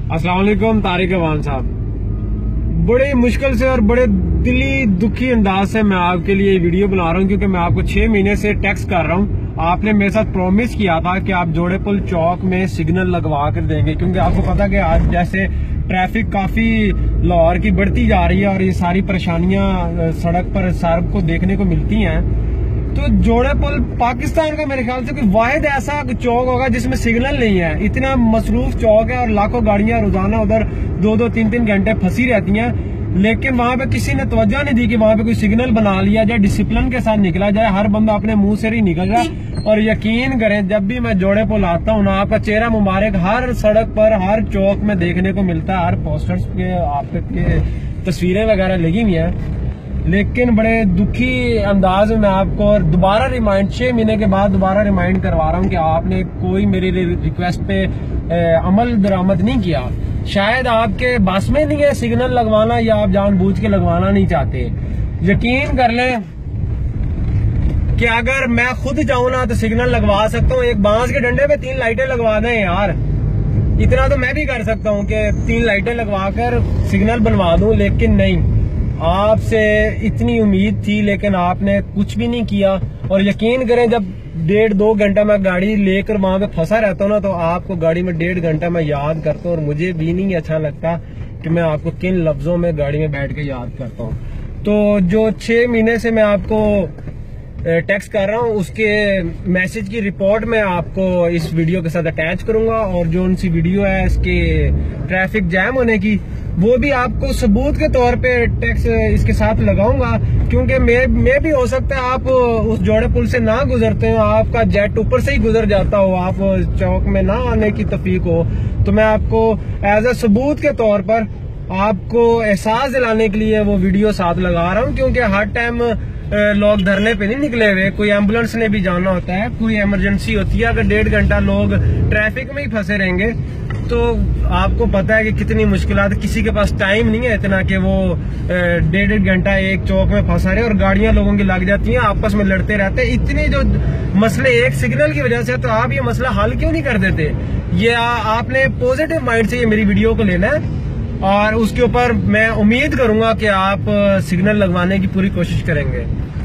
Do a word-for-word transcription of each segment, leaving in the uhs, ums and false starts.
अस्सलाम वालेकुम तारिक अवान साहब, बड़े मुश्किल से और बड़े दिली दुखी अंदाज से मैं आपके लिए वीडियो बना रहा हूँ, क्योंकि मैं आपको छह महीने से टेक्स्ट कर रहा हूँ। आपने मेरे साथ प्रॉमिस किया था कि आप जोड़े पुल चौक में सिग्नल लगवा कर देंगे, क्योंकि आपको पता कि आज जैसे ट्रैफिक काफी लाहौर की बढ़ती जा रही है और ये सारी परेशानियां सड़क पर सार्क को देखने को मिलती हैं। तो जोड़े पुल पाकिस्तान का मेरे ख्याल से कोई वाहिद ऐसा चौक होगा जिसमें सिग्नल नहीं है। इतना मसरूफ चौक है और लाखों गाड़ियां रोजाना उधर दो दो तीन तीन घंटे फंसी रहती हैं, लेकिन वहां पे किसी ने तवज्जो नहीं दी कि वहां पे कोई सिग्नल बना लिया जाए, डिसिप्लिन के साथ निकला जाए। हर बंदा अपने मुंह से ही निकल रहा है। और यकीन करें, जब भी मैं जोड़े पुल आता हूँ ना, आपका चेहरा मुबारक हर सड़क पर हर चौक में देखने को मिलता है। हर पोस्टर्स पे आपके तस्वीरें वगैरह लगी हुई है, लेकिन बड़े दुखी अंदाज में मैं आपको दोबारा रिमाइंड छह महीने के बाद दोबारा रिमाइंड करवा रहा हूँ कि आपने कोई मेरी रिक्वेस्ट पे अमल दरामद नहीं किया। शायद आपके बस में नहीं है सिग्नल लगवाना, या आप जानबूझ के लगवाना नहीं चाहते। यकीन कर लें कि अगर मैं खुद जाऊं ना तो सिग्नल लगवा सकता हूँ। एक बांस के डंडे पे तीन लाइटें लगवा दें यार, इतना तो मैं भी कर सकता हूँ कि तीन लाइटें लगवा कर सिग्नल बनवा दूं। लेकिन नहीं, आपसे इतनी उम्मीद थी लेकिन आपने कुछ भी नहीं किया। और यकीन करें, जब डेढ़ दो घंटा मैं गाड़ी लेकर वहां पे फंसा रहता हूँ ना, तो आपको गाड़ी में डेढ़ घंटा मैं याद करता हूँ, और मुझे भी नहीं अच्छा लगता कि मैं आपको किन लफ्जों में गाड़ी में बैठ के याद करता हूँ। तो जो छह महीने से मैं आपको टेक्स्ट कर रहा हूँ, उसके मैसेज की रिपोर्ट मैं आपको इस वीडियो के साथ अटैच करूंगा, और जो उनसी वीडियो है इसके ट्रैफिक जैम होने की, वो भी आपको सबूत के तौर पे टेक्स्ट इसके साथ लगाऊंगा। क्योंकि मैं मैं भी हो सकता है आप उस जोड़े पुल से ना गुजरते हो, आपका जेट ऊपर से ही गुजर जाता हो, आप चौक में ना आने की तौफीक हो, तो मैं आपको एज ए सबूत के तौर पर आपको एहसास दिलाने के लिए वो वीडियो साथ लगा रहा हूँ। क्योंकि हर टाइम लोग धरने पे नहीं निकले हुए, कोई एम्बुलेंस ने भी जाना होता है, कोई इमरजेंसी होती है। अगर डेढ़ घंटा लोग ट्रैफिक में ही फंसे रहेंगे तो आपको पता है कि कितनी मुश्किलात। किसी के पास टाइम नहीं है इतना कि वो डेढ़ डेढ़ घंटा एक चौक में फंसा रहे, और गाड़ियां लोगों की लग जाती हैं, आपस में लड़ते रहते हैं। इतने जो मसले एक सिग्नल की वजह से, तो आप ये मसला हल क्यों नहीं कर देते? ये आ, आपने पॉजिटिव माइंड से ये मेरी वीडियो को लेना है, और उसके ऊपर मैं उम्मीद करूंगा कि आप सिग्नल लगवाने की पूरी कोशिश करेंगे।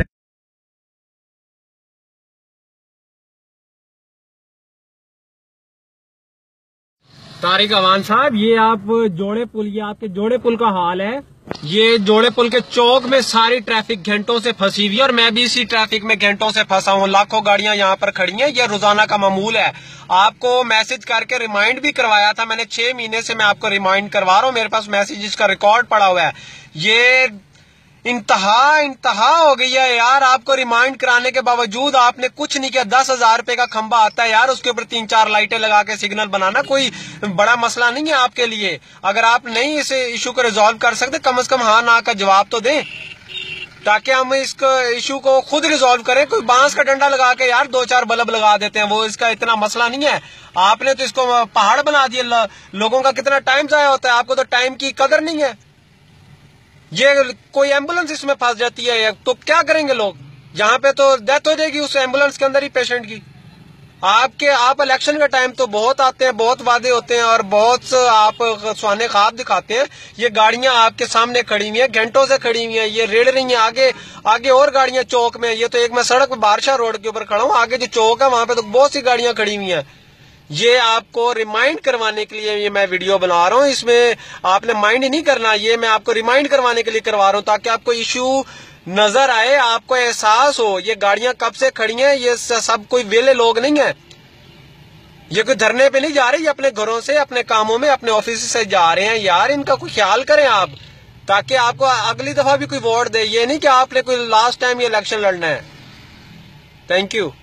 तारिक अवान साहब, ये आप जोड़े पुल, ये आपके जोड़े पुल का हाल है। ये जोड़े पुल के चौक में सारी ट्रैफिक घंटों से फंसी हुई है, और मैं भी इसी ट्रैफिक में घंटों से फंसा हूँ। लाखों गाड़ियां यहाँ पर खड़ी हैं, ये रोजाना का मामूल है। आपको मैसेज करके रिमाइंड भी करवाया था मैंने, छह महीने से मैं आपको रिमाइंड करवा रहा हूँ। मेरे पास मैसेज का रिकॉर्ड पड़ा हुआ है। ये इंतहा इंतहा हो गई है यार, आपको रिमाइंड कराने के बावजूद आपने कुछ नहीं किया। दस हजार रुपए का खंबा आता है यार, उसके ऊपर तीन चार लाइटें लगा के सिग्नल बनाना कोई बड़ा मसला नहीं है आपके लिए। अगर आप नहीं इस इशू को रिजॉल्व कर सकते, कम से कम हाँ ना का जवाब तो दें, ताकि हम इस इशू को खुद रिजॉल्व करें। कोई बांस का डंडा लगा के यार दो चार बल्ब लगा देते हैं, वो इसका इतना मसला नहीं है। आपने तो इसको पहाड़ बना दिया। लोगों का कितना टाइम जाया होता है, आपको तो टाइम की कदर नहीं है। ये कोई एम्बुलेंस इसमें फंस जाती है तो क्या करेंगे लोग? यहाँ पे तो डेथ हो जाएगी उस एम्बुलेंस के अंदर ही पेशेंट की। आपके आप इलेक्शन का टाइम तो बहुत आते हैं, बहुत वादे होते हैं, और बहुत आप सुहाने ख्वाब दिखाते हैं। ये गाड़ियां आपके सामने खड़ी हुई हैं, घंटों से खड़ी हुई हैं, ये रेड़ रही हैं। आगे आगे और गाड़ियां चौक में, ये तो एक मैं सड़क पर बादशाह रोड के ऊपर खड़ा हूँ, आगे जो चौक है वहां पे तो बहुत सी गाड़ियां खड़ी हुई हैं। ये आपको रिमाइंड करवाने के लिए ये मैं वीडियो बना रहा हूँ। इसमें आपने माइंड ही नहीं करना, ये मैं आपको रिमाइंड करवाने के लिए करवा रहा हूँ, ताकि आपको इशू नजर आए, आपको एहसास हो ये गाड़ियां कब से खड़ी हैं। ये सब कोई वेले लोग नहीं है, ये कोई धरने पे नहीं जा रहे, ये अपने घरों से, अपने कामों में, अपने ऑफिस से जा रहे हैं। यार इनका कोई ख्याल करें आप, ताकि आपको अगली दफा भी कोई वोट दे। ये नहीं कि आपने कोई लास्ट टाइम ये इलेक्शन लड़ना है। Thank you.